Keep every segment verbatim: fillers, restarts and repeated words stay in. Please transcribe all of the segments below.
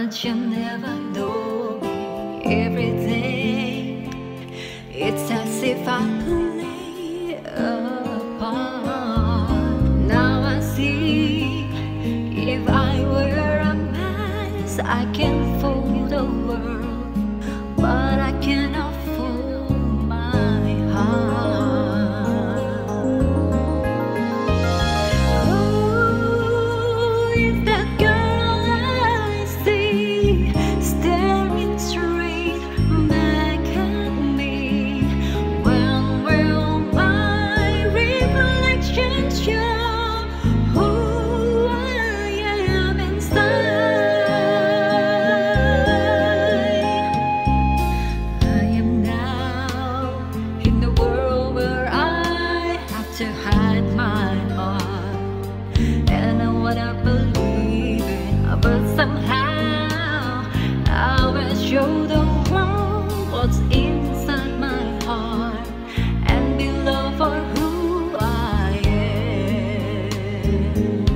but you never know me. Every day it's as if I play a part. Now I see, if I were a mask, I can fool the world, but I cannot fool my heart. Oh, if that girl I see staring straight back at me, when will my reflection show who I am inside? I am now in the world where I have to hide my heart, and I wanna believe it, but somehow I will show the world what's inside my heart and be loved for who I am.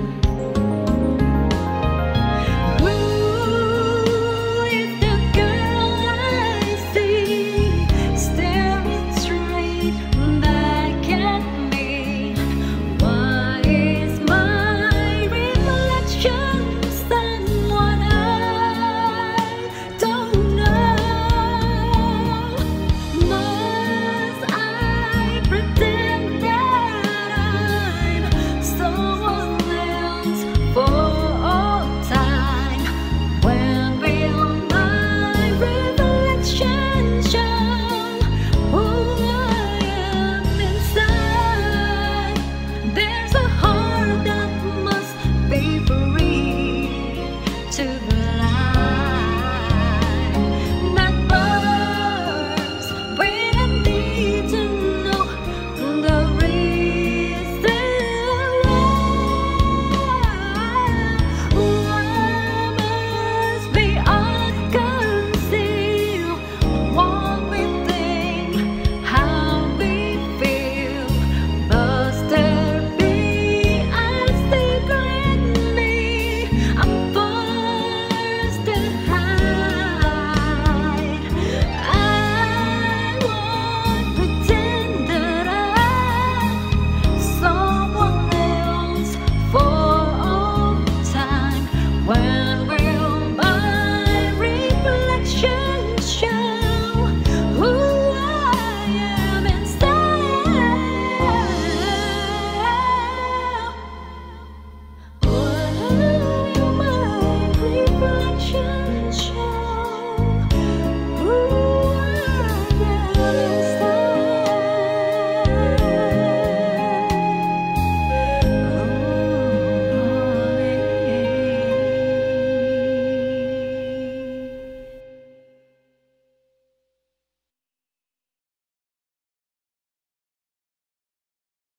Ooh, if the girl I see staring straight back at me, why is my reflection someone I don't know? Must I pretend that I'm someone else for all time? When will my reflection show who I am inside? There's a heart that must be free to fly, that burns when I need to know the reason why. Why must be unconcealed what we think, how we feel? Must there be a secret in me I'm forced to hide? I won't pretend that I'm someone else for all time. When